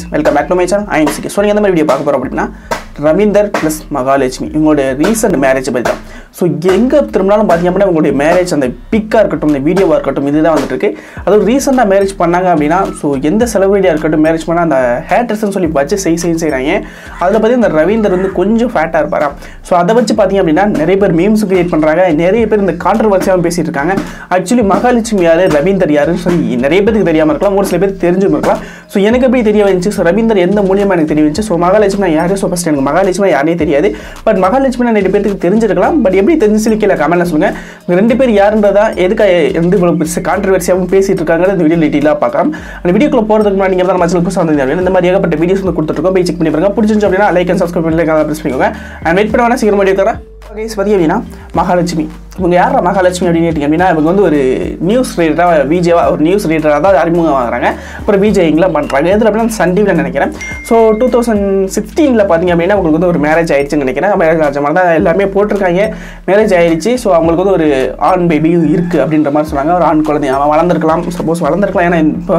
Welcome back to my channel. I am Chikki. So நீங்கள் எந்த மாதிரி வீடியோ பார்க்க போகிறோம் அப்படின்னா ரவீந்தர் ப்ளஸ் மகாலட்சுமி இவங்களோட ரீசெண்ட் மேரேஜை பற்றி தான். ஸோ எங்கே திரும்பினாலும் பார்த்தீங்க அப்படின்னா உங்களுடைய மேரேஜ் அந்த பிக்காக இருக்கட்டும், இந்த வீடியோவாக இருக்கட்டும், இதுதான் வந்துட்டு இருக்கு. அதுவும் ரீசெண்டாக மேரேஜ் பண்ணாங்க அப்படின்னா ஸோ எந்த செலிபிரிட்டியாக இருக்கட்டும் மேரேஜ் பண்ணால் அந்த ஹேட்டர்ஸ்ன்னு சொல்லி வச்சு செய்கிறாங்க. அதில் பற்றி இந்த ரவீந்தர் வந்து கொஞ்சம் ஃபேட்டாக இருப்பாரா. ஸோ அதை வச்சு பார்த்தீங்க அப்படின்னா நிறைய பேர் மீம்ஸ் கிரியேட் பண்ணுறாங்க, நிறைய பேர் இந்த கான்ட்ரவர்சியாகவும் பேசிகிட்டு இருக்காங்க. ஆக்சுவலி மகாலட்சுமி யார், ரவீந்தர் யாருன்னு சொல்லி நிறைய பேருக்கு தெரியாமல் இருக்கலாம், ஒரு சில பேர் தெரிஞ்சும் இருக்கலாம். ஸோ எனக்கு எப்படி தெரிய வந்துச்சு, ஸோ ரவீந்தர் எந்த மூலியமாக எனக்கு தெரிய வந்துச்சு. ஸோ மகாலட்சுமி யார், ஸோ ஃபஸ்ட் எனக்கு மகாலட்சுமி யாரே தெரியாது. பட் மகாலட்சுமி நிறைய பேருக்கு தெரிஞ்சிருக்கலாம். பட் எப்படி தெரிஞ்சு கீழே கமெண்ட்ல சொல்லுங்க. ரெண்டு பேர் யாருன்றதா எதுக்காக எந்த கான்ட்ரவர்சியாகவும் பேசிட்டு இருக்காங்க இந்த வீடியோ டீட்டெயிலாக பார்க்கலாம். அந்த வீடியோக்குள்ள போகிறதுக்கு முன்னாடி நீங்கள் தான் மச்சல் புதுசாக வந்து இந்த மாதிரி ஏகப்பட்ட வீடியோஸ் வந்து கொடுத்துருக்கோம். போய் செக் பண்ணி பாருங்க. பிடிச்சிருந்துச்சு அப்படின்னா லைக் அண்ட் சப்ஸ்கிரைப் பண்ணி ப்ரெஸ் பண்ணிக்கோங்க. அண்ட் வெயிட் பண்ண வேணா சீக்கிரம் வீடியோ தரேன். பற்றி அப்படின்னா மகாலட்சுமி இவங்க யாரா மகாலட்சுமி அப்படின்னு கேட்டிங்க அப்படின்னா இவங்க வந்து ஒரு நியூஸ் ரீடராக விஜேவாக ஒரு நியூஸ் ரீடராக தான் அறிமுகம் ஆகிறாங்க. அப்புறம் விஜய்ங்களாம் பண்ணுறாங்க. எதில் அப்படின்னா சன் டிவியில் நினைக்கிறேன். ஸோ 2016 பார்த்தீங்க அப்படின்னா அவங்களுக்கு வந்து ஒரு மேரேஜ் ஆயிடுச்சுன்னு நினைக்கிறேன். மேரேஜ் ஆச்ச மாதிரி தான் எல்லாமே போட்டிருக்காங்க. மேரேஜ் ஆயிடுச்சு. ஸோ அவங்களுக்கு வந்து ஒரு ஆண் பேபி இருக்குது அப்படின்ற மாதிரி சொன்னாங்க. ஒரு ஆண் குழந்தை அவன் வளர்ந்துருக்கலாம், சப்போஸ் வளர்ந்துருக்கலாம். ஏன்னா இப்போ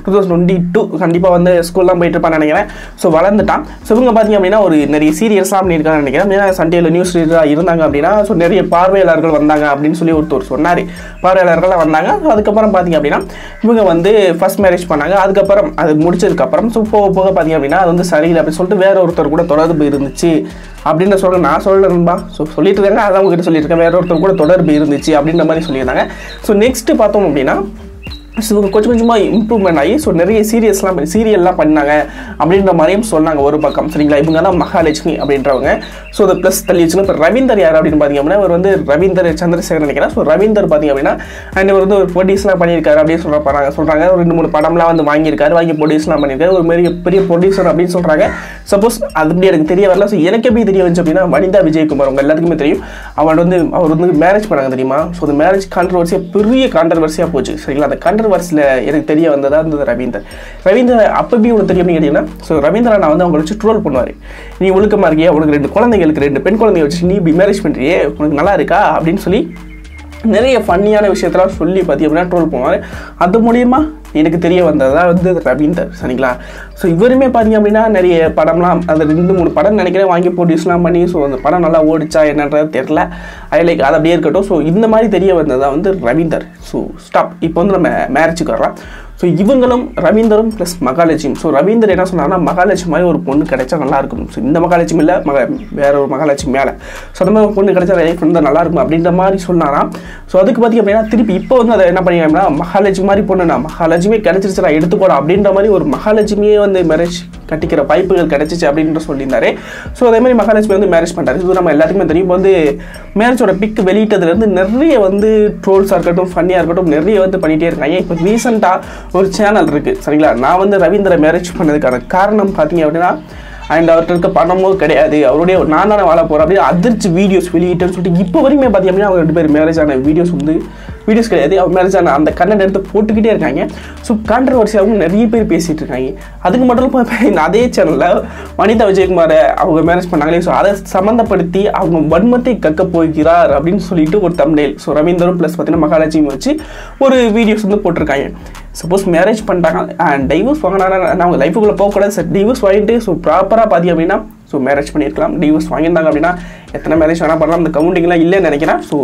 2022 கண்டிப்பாக வந்து ஸ்கூல்லாம் போயிட்டு இருப்பான்னு நினைக்கிறேன். ஸோ வளர்ந்துட்டான். ஸோ இவங்க பார்த்தீங்க அப்படின்னா ஒரு நிறைய சீரியல்ஸ்லாம் பண்ணியிருக்காங்கன்னு நினைக்கிறேன். ஏன்னா சன் டிவியில் நியூஸ் ரீடராக இருந்தாங்க அப்படின்னா ஸோ நிறைய பார்வையாளர்கள் வந்தாங்க அப்படின்னு சொல்லி ஒருத்தர் சொன்னார். பார்வையாளர்கள்லாம் வந்தாங்க. ஸோ அதுக்கப்புறம் பார்த்தீங்க அப்படின்னா இவங்க வந்து ஃபர்ஸ்ட் மேரேஜ் பண்ணாங்க. அதுக்கப்புறம் அது முடிச்சதுக்கப்புறம் ஸோ போக போக பார்த்தீங்க அப்படின்னா அது வந்து சரியில்லை அப்படின்னு சொல்லிட்டு வேற ஒருத்தர் கூட தொடர்பு இருந்துச்சு அப்படின்னு சொல்ல நான் சொல்கிறேன்பா. ஸோ சொல்லிட்டு இருக்காங்க, அதான் உங்ககிட்ட சொல்லியிருக்கேன். வேற ஒருத்தர் கூட தொடர்பு இருந்துச்சு அப்படின்ற மாதிரி சொல்லியிருந்தாங்க. ஸோ நெக்ஸ்ட் பார்த்தோம் அப்படின்னா கொஞ்சம் கொஞ்சமாக இம்ப்ரூவ்மெண்ட் ஆகி ஸோ நிறைய சீரியல்லாம் பண்ணாங்க அப்படின்ற மாதிரியும் சொன்னாங்க ஒரு பக்கம். சரிங்களா, இவங்க தான் மகாலட்சுமி அப்படின்றவங்க. ஸோ அதை ப்ளஸ் தள்ளி வச்சுங்க. இப்போ ரவீந்தர் யார் அப்படின்னு பார்த்தீங்க அப்படின்னா இவர் வந்து ரவீந்தர் சந்திரசேகர் நினைக்கிறேன். ஸோ ரவீந்தர் பார்த்தீங்க அப்படின்னா அண்ட் இவர் வந்து ஒரு ப்ரொடியூஸ்லாம் பண்ணியிருக்காரு அப்படின்னு சொல்கிறாங்க. ஒரு 2-3 படம்லாம் வந்து வாங்கி ப்ரொடியூஸ்லாம் பண்ணியிருக்காரு. ஒரு பெரிய ப்ரொடியூசர் அப்படின்னு சொல்கிறாங்க. சப்போஸ் அது அப்படி எனக்கு தெரிய வரல. ஸோ எனக்கு எப்படி தெரிய வந்துச்சு அப்படின்னா வனிதா விஜயகுமார் அவங்க எல்லாத்துக்குமே தெரியும். அவர் வந்து மேரேஜ் பண்ணாங்க தெரியுமா. ஸோ அந்த மேரேஜ் பெரிய கான்ட்ரவர்சியாக போச்சு. சரிங்களா, அந்த கான்ட்ரவர்சியில் எனக்கு தெரிய வந்ததா இருந்தது ரவீந்தர் அப்பவே உனக்கு தெரியும் கேட்டீங்கன்னா ஸோ ரவீந்திரா நான் வந்து அவங்களை வச்சு ட்ரோல் பண்ணுவார். நீ ஒழுக்கமாக இருக்கியா, உனக்கு 2 குழந்தைங்களுக்கு 2 பெண் குழந்தைய வச்சு நீ இப்படி மேரேஜ் பண்ணுறியே, உனக்கு நல்லா இருக்கா அப்படின்னு சொல்லி நிறைய ஃபன்னியான விஷயத்தெல்லாம் சொல்லி பார்த்தி அப்படின்னா ட்ரோல் பண்ணுவார். அது மூலியமா எனக்கு தெரிய வந்ததா வந்து ரவீந்தர். சரிங்களா, ஸோ இவருமே பார்த்தீங்க அப்படின்னா நிறைய படம்லாம் அது 2-3 படம் நினைக்கிறேன் வாங்கி ப்ரொடியூஸ்லாம் பண்ணி ஸோ அந்த படம் நல்லா ஓடிச்சா என்னன்றது தெரில. அது லைக் அது அப்படியே இருக்கட்டும். ஸோ இந்த மாதிரி தெரிய வந்ததா வந்து ரவீந்தர். So stop. இப்போ வந்து நம்ம மேரேஜுக்கு வரலாம். ஸோ இவங்களும் ரவீந்தரும் ப்ளஸ் மகாலட்சுமி. ஸோ ரவீந்தர் என்ன சொன்னாங்கன்னா மகாலட்சுமி மாதிரி ஒரு பொண்ணு கிடைச்சா நல்லா இருக்கும். ஸோ இந்த மகாலட்சுமி இல்லை வேற ஒரு மகாலட்சுமி மேலே ஸோ அந்த மாதிரி ஒரு பொண்ணு கிடைச்சா லைஃப் வந்து நல்லா இருக்கும் அப்படின்ற மாதிரி சொன்னாராம். ஸோ அதுக்கு பார்த்திங்க அப்படின்னா திருப்பி இப்போ வந்து அதை என்ன பண்ணிங்க அப்படின்னா மகாலட்சுமி மாதிரி பொண்ணு நான் மகாலட்சுமி கிடைச்சிருச்சு நான் எடுத்துக்கூடாது அப்படின்ற மாதிரி ஒரு மகாலட்சுமியே வந்து மேரேஜ் கட்டிக்கிற வாய்ப்புகள் கிடைச்சிச்சு அப்படின்ற சொல்லியிருந்தாரு. ஸோ அதே மாதிரி மகாலட்சுமி வந்து மேரேஜ் பண்ணுறாரு. இது நம்ம எல்லாத்துக்குமே தெரியும். இப்போ வந்து மேரேஜோட பிக் வெளியிட்டதுலேருந்து நிறைய வந்து ட்ரோல்ஸாக இருக்கட்டும் ஃபன்னியாக இருக்கட்டும் நிறைய வந்து பண்ணிகிட்டே இருக்காங்க. இப்போ ரீசெண்டாக ஒரு சேனல் இருக்குது. சரிங்களா, நான் வந்து ரவீந்திர மேரேஜ் பண்ணதுக்கான காரணம் பார்த்தீங்க அப்படின்னா அண்ட் அவர்கிட்ட இருக்க பணமும் கிடையாது, அவருடைய நான் தானே வாழ போகிறேன் அப்படின்னு அதிர்ச்சி வீடியோஸ் வெளியிட்டேன்னு சொல்லிட்டு இப்போ வரைக்குமே பார்த்தீங்க அப்படின்னா அவங்க 2 பேர் மேரேஜ் ஆன வீடியோஸ் கிடையாது. அவர் மேரேஜ் ஆன அந்த கண்டென்ட் எடுத்து போட்டுக்கிட்டே இருக்காங்க. ஸோ கான்ட்ரவர்சியாகவும் நிறைய பேர் பேசிகிட்டு இருக்காங்க. அதுக்கு மட்டும் அதே சேனலில் வனிதா விஜயகுமாரை அவங்க மேரேஜ் பண்ணாங்களே ஸோ அதை சம்மந்தப்படுத்தி அவங்க வன்மத்தை கக்க போகிறார் அப்படின்னு சொல்லிட்டு ஒரு தம்ப்நெயில் ஸோ ரவீந்தரும் ப்ளஸ் பார்த்தீங்கன்னா மகாலட்சுமி வச்சு ஒரு வீடியோஸ் வந்து போட்டிருக்காங்க. சப்போஸ் மேரேஜ் பண்ணிட்டாங்க அண்ட் டைவர்ஸ் வாங்கினாங்க, அவங்க லைஃபுக்குள்ளே போகக்கூடாது. சார் டிவோர்ஸ் வாங்கிட்டு ஸோ ப்ராப்பராக பார்த்தி அப்படின்னா ஸோ மேரேஜ் பண்ணியிருக்கலாம். டிவோர்ஸ் வாங்கியிருந்தாங்க அப்படின்னா எத்தனை மேரேஜ் வேணால் பண்ணலாம். அந்த கவுண்டிங்லாம் இல்லைன்னு நினைக்கிறேன். ஸோ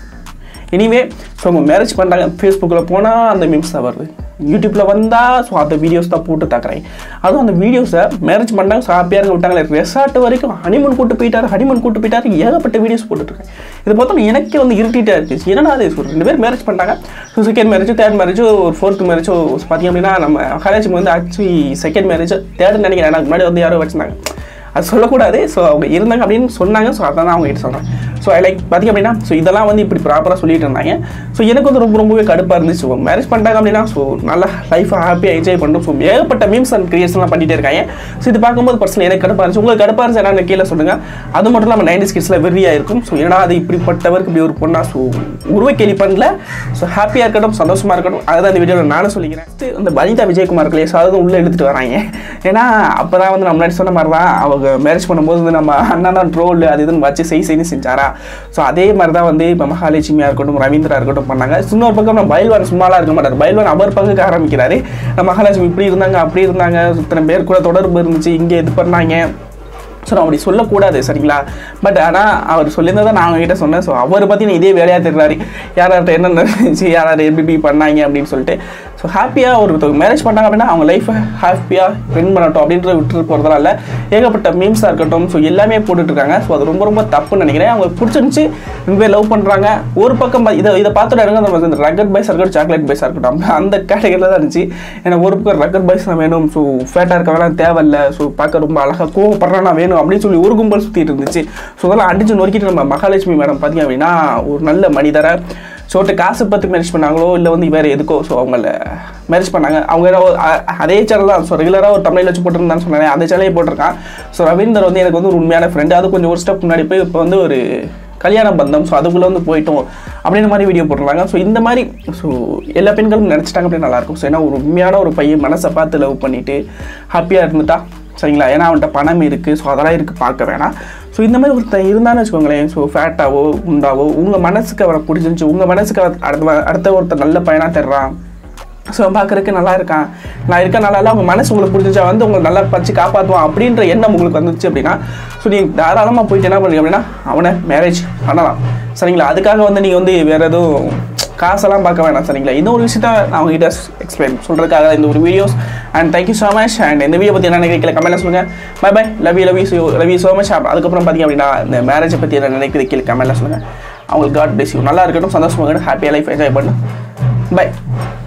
எனிவே ஸோ அவங்க மேரேஜ் பண்ணுறாங்க. ஃபேஸ்புக்கில் போனால் அந்த மீம்ஸ் தான் வருது, யூடியூப்பில் வந்தால் ஸோ அந்த வீடியோஸ் தான் போட்டு தாக்குறாங்க. அதுவும் அந்த வீடியோஸை மேரேஜ் பண்ணாங்க ஸோ ஹாப்பியாக இருக்க விட்டாங்களே ரெசார்ட் வரைக்கும் ஹனிமூன் கூட்டு போயிட்டார் ஏகப்பட்ட வீடியோஸ் போட்டுட்ருக்கேன். இது பார்த்தா எனக்கே வந்து இரிட்டேட்டாக இருந்துச்சு. என்னன்னா அது 2 பேர் மேரேஜ் பண்ணிட்டாங்க. ஸோ செகண்ட் மேரேஜோ 3rd மேரேஜோ ஒரு 4th மேரேஜோ பார்த்திங்க அப்படின்னா நம்ம மகாலட்சுமி வந்து ஆக்சுவலி செகண்ட் மேரேஜோ 3rd நினைக்கிறேன். எனக்கு முன்னாடி வந்து யாரோ வச்சுருந்தாங்க, அது சொல்லக்கூடாது. ஸோ அவங்க இருந்தாங்க அப்படின்னு சொன்னாங்க. ஸோ அதான் அவங்க கிட்ட சொல்கிறேன். ஸோ லைக் பார்த்திங்க அப்படின்னா ஸோ இதெல்லாம் வந்து இப்படி ப்ராப்பராக சொல்லிட்டு இருந்தாங்க. ஸோ எனக்கு வந்து ரொம்பவே கடுப்பாக இருந்துச்சு. ஸோ மேரேஜ் பண்ணிட்டாங்க அப்படின்னா ஸோ நல்லா லைஃப்பை ஹாப்பியாக என்ஜாய் பண்ணுறோம். ஸோ ஏகப்பட்ட மீம்ஸ் அண்ட் கிரியேஷன்லாம் பண்ணிகிட்டே இருக்காங்க. ஸோ இது பார்க்கும்போது பர்சனல் எனக்கு கடுப்பாக இருந்துச்சு. உங்களுக்கு கடுப்பாக இருந்துச்சு என்னன்னு கீழே சொல்லுங்கள். அது மட்டும் இல்லாமல் 90s கிட்ஸில் வெறியாக இருக்கும். ஸோ ஏன்னா அது இப்படிப்பட்டவருக்கு இப்படி ஒரு பொண்ணா ஸோ உருவ கேள்வி பண்ணல. ஸோ ஹாப்பியாக இருக்கட்டும், சந்தோஷமாக இருக்கட்டும். அதுதான் இந்த வீடியோவில் நானும் சொல்லிக்கிறேன். அந்த வனிதா விஜயகுமார் கிளேஸ் அதாவது உள்ளே எடுத்துகிட்டு வராங்க. ஏன்னா அப்போ தான் வந்து நம்ம முன்னாடி சொன்ன மாதிரி தான் அவங்க மேரேஜ் பண்ணும்போது நம்ம அண்ணா தான் ட்ரோல் அது இதுன்னு வச்சு செய்யு செஞ்சாரா. ஸோ அதே மாதிரி தான் வந்து இப்போ மகாலட்சுமியாக இருக்கட்டும், ரவீந்திரா இருக்கட்டும் பண்ணாங்க. இன்னொரு பக்கம் நம்ம பைல்வான் சும்மாலாம் இருக்க மாட்டார். பைல்வான் அவர் பங்குக்கு ஆரம்பிக்கிறாரு. மகாலட்சுமி இப்படி இருந்தாங்க, அப்படி இருந்தாங்க, இத்தனை பேர் கூட தொடர்பு இருந்துச்சு, இங்கே இது பண்ணாங்க. ஸோ நான் அப்படி சொல்லக்கூடாது சரிங்களா. பட் ஆனால் அவர் சொல்லியிருந்ததை நான் அவங்ககிட்ட சொன்னேன். ஸோ அவரை பற்றி நான் இதே வேலையாக தெரிறாரு, யார்கிட்ட என்ன நடந்துச்சு, யார் எப்படி பண்ணாங்க அப்படின்னு சொல்லிட்டு. ஸோ ஹாப்பியாக ஒருத்தவங்க மேரேஜ் பண்ணாங்க அப்படின்னா அவங்க லைஃப்பை ஹாப்பியாக ஸ்பெண்ட் பண்ணட்டும் அப்படின்ற விட்டுட்டு போகிறதால இல்லை. ஏகப்பட்ட மீம்ஸாக இருக்கட்டும், ஸோ எல்லாமே போட்டுட்ருக்காங்க. ஸோ அது ரொம்ப ரொம்ப தப்புன்னு நினைக்கிறேன். அவங்க பிடிச்சிருந்துச்சு, ரெண்டு பேர் லவ் பண்ணுறாங்க. ஒரு பக்கம் இதை பார்த்துட்டு எனக்கு அந்த ரக்கட் பாய்ஸாக இருக்கட்டும், சாக்லேட் பாய்ஸாக இருக்கட்டும், அந்த கேட்டகரியில் தான் இருந்துச்சு. ஏன்னா ஒரு பக்கம் ரக்கட் பாய்ஸ் தான் வேணும், ஸோ ஃபேட்டாக இருக்க வேணாம் தேவையில்லை, ஸோ பார்க்க ரொம்ப அழகாக கோவப்படுறானா வேணும் அப்படின்னு சொல்லி ஒரு கும்பல் சுற்றிட்டு இருந்துச்சு. ஸோ அதெல்லாம் அடிச்சு நொறுக்கிட்டு நம்ம மகாலட்சுமி மேடம் பார்த்தீங்க அப்படின்னா ஒரு நல்ல மனிதரை ஸோட்டு காசு பற்றி மேரேஜ் பண்ணாங்களோ இல்லை வந்து வேறு எதுக்கோ ஸோ அவங்கள மேரேஜ் பண்ணாங்க. அவங்க அதே சேனல் தான். ஸோ ரெகுலராக ஒரு தமிழில் வச்சு போட்டுருந்தான்னு சொன்னாங்க, அந்த சேனலே போட்டிருக்கான். ஸோ ரவீந்தர் வந்து எனக்கு வந்து ஒரு உண்மையான ஃப்ரெண்டு, அது கொஞ்சம் ஒரு ஸ்டெப் முன்னாடி போய் இப்போ வந்து ஒரு கல்யாண பந்தம், ஸோ அதுக்குள்ளே வந்து போயிட்டோம் அப்படின்ற மாதிரி வீடியோ போட்டுருந்தாங்க. ஸோ இந்த மாதிரி ஸோ எல்லா பெண்களும் நினச்சிட்டாங்க அப்படியே நல்லாயிருக்கும். ஸோ ஏன்னா ஒரு உண்மையான ஒரு பையன் மனசை பார்த்து லவ் பண்ணிவிட்டு ஹாப்பியாக இருந்துட்டா சரிங்களா. ஏன்னா அவன்கிட்ட பணம் இருக்குது, ஸோ அதெல்லாம் இருக்குது, பார்க்க வேணாம். ஸோ இந்த மாதிரி ஒருத்தன் இருந்தான்னு வச்சுக்கோங்களேன், ஸோ ஃபேட்டாவோ உண்டாவோ உங்கள் மனசுக்கு அவரை பிடிச்சிருந்துச்சி, உங்கள் மனசுக்கு அடுத்த ஒருத்தர் நல்ல பையனாக தர்றான், ஸோ பார்க்குறதுக்கு நல்லா இருக்கான், நான் இருக்க நல்லா இல்லை, அவங்க மனசு உங்களுக்கு பிடிச்சிச்சா வந்து உங்களை நல்லா பச்சு காப்பாற்றுவான் அப்படின்ற எண்ணம் உங்களுக்கு வந்துச்சு அப்படின்னா ஸோ நீங்கள் தாராளமாக போயிட்டு என்ன பண்ணுறீங்க அப்படின்னா அவனை மேரேஜ் பண்ணலாம் சரிங்களா. அதுக்காக வந்து நீங்கள் வந்து வேறு எதுவும் காசெல்லாம் பார்க்க வேணாம் சரிங்களா. இன்னொரு விஷயத்த நான் அவங்ககிட்ட எக்ஸ்பிளைன் சொல்கிறதுக்காக இந்த ஒரு videos. And thank you so much. And இந்த வீடியோ பற்றி என்ன நினைக்கிறீங்க கமெண்ட்ல சொல்லுங்கள். Bye bye, love you so much. அதுக்கப்புறம் பார்த்தீங்க அப்படின்னா இந்த மேரேஜை பற்றி என்ன நினைக்கிறீங்க கீழே கமெண்ட்ல சொல்லுங்கள். அவங்களுக்கு காட் பிளஸ் யூ, நல்லா இருக்கட்டும், சந்தோஷமாக இருக்கட்டும், ஹாப்பியாக லைஃப் என்ஜாய் பண்ணு. பை.